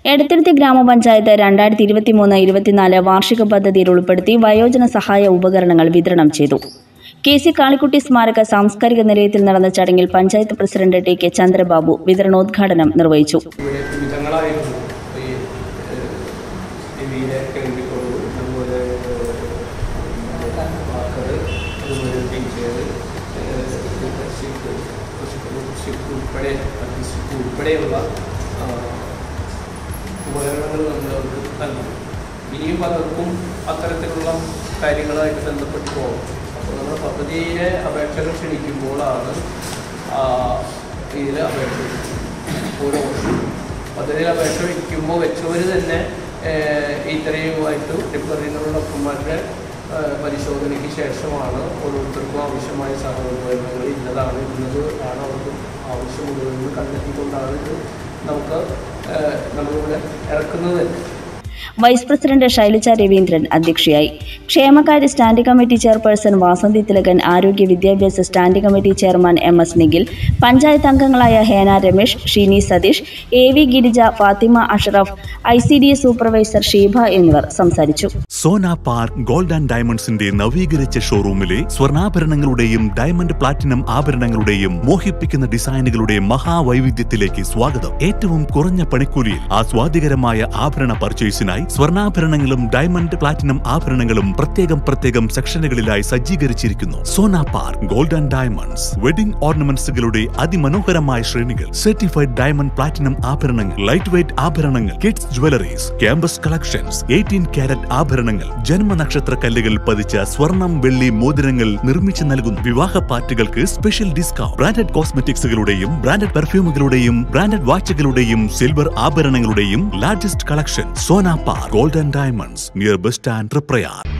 എടത്തിരുത്തി ഗ്രാമപഞ്ചായത്ത് 2023-24 വാർഷിക പദ്ധതിയിൽ ഉൾപ്പെടുത്തി വയോജന സഹായ ഉപകരണങ്ങൾ വിതരണം ചെയ്തു. KC കാളിക്കുട്ടി സ്മാരക സാംസ്കാരിക നിലയത്തിൽ നടന്ന ചടങ്ങിൽ പഞ്ചായത്ത് പ്രസിഡന്റ് TK ചന്ദ്രബാബു വിതരണോദ്ഘാടനം നിർവഹിച്ചു. ഉപകരണങ്ങൾ നമ്മളവർക്ക് നൽകും. ഇനിയും പലർക്കും അത്തരത്തിലുള്ള കാര്യങ്ങളായിട്ട് ബന്ധപ്പെട്ട് പോകും. അപ്പോൾ നമ്മൾ പദ്ധതിയിലെ അപേക്ഷകൾ ക്ഷണിക്കുമ്പോഴാണ് ഇതിൽ അപേക്ഷ ഓരോ വർഷവും പദ്ധതിയിൽ അപേക്ഷ വയ്ക്കുമ്പോൾ വെച്ചവർ തന്നെ ഇത്രയുമായിട്ട് ഡിപ്ലറിനുള്ള ഡോക്ടർമാരുടെ പരിശോധനയ്ക്ക് ശേഷമാണ് ഓരോരുത്തർക്കും ആവശ്യമായ സഹോദരങ്ങൾ ഇന്നതാണ് അവർക്ക് ആവശ്യമുള്ളതെന്ന് കണ്ടെത്തിക്കൊണ്ടാണ് ഇത് നമ്മളിവിടെ ഇറക്കുന്നത്. വൈസ് പ്രസിഡന്റ് ശൈലജ രവീന്ദ്രൻ അധ്യക്ഷയായി. ക്ഷേമകാര്യ standing committee chairperson Vasanthi Thilakan, ആരോഗ്യ വിദ്യാഭ്യാസ standing committee chairman MS Nikhil, panchayat അംഗങ്ങളായ Hena Ramesh, Sheeni Satheesh, AV Girija, Fathima Ashraf, ICDS supervisor Sheeba എന്നിവർ സംസാരിച്ചു. സോന പാർക്ക് ഗോൾഡ് ആൻഡ് ഡയമണ്ട്സിന്റെ നവീകരിച്ച ഷോറൂമിലെ സ്വർണ്ണാഭരണങ്ങളുടെയും ഡയമണ്ട് പ്ലാറ്റിനം ആഭരണങ്ങളുടെയും മോഹിപ്പിക്കുന്ന ഡിസൈനുകളുടെ മഹാവൈവിധ്യത്തിലേക്ക് സ്വാഗതം. ഏറ്റവും കുറഞ്ഞ പണിക്കൂലിയിൽ ആസ്വാദികരമായ ആഭരണ പർച്ചേസിനായി സ്വർണ്ണാഭരണങ്ങളും ഡയമണ്ട് പ്ലാറ്റിനം ആഭരണങ്ങളും പ്രത്യേകം സെക്ഷനുകളിലായി സജ്ജീകരിച്ചിരിക്കുന്നു. Sona Park Gold and Diamonds wedding ഓർണമെന്റ്സുകളുടെ അതിമനോഹരമായ ശ്രേണികൾ, സർട്ടിഫൈഡ് ഡയമണ്ട് പ്ലാറ്റിനം ആഭരണങ്ങൾ, ലൈറ്റ് വെയ്റ്റ് ആഭരണങ്ങൾ, kids jewelleries, campus collections, 18 carat ആഭരണങ്ങൾ, ജന്മനക്ഷത്ര കല്ലുകൾ പതിച്ച സ്വർണം, വെള്ളി മോതിരങ്ങൾ നിർമ്മിച്ചു നൽകുന്നു. വിവാഹ പാർട്ടികൾക്ക് സ്പെഷ്യൽ ഡിസ്കൗണ്ട്. ബ്രാൻഡഡ് കോസ്മെറ്റിക്സുകളുടെയും ബ്രാൻഡഡ് പെർഫ്യൂമുകളുടെയും ബ്രാൻഡഡ് വാച്ചുകളുടെയും സിൽവർ ആഭരണങ്ങളുടെയും largest collection. Sona Park Gold and Diamonds, near bus stand, Triprayar.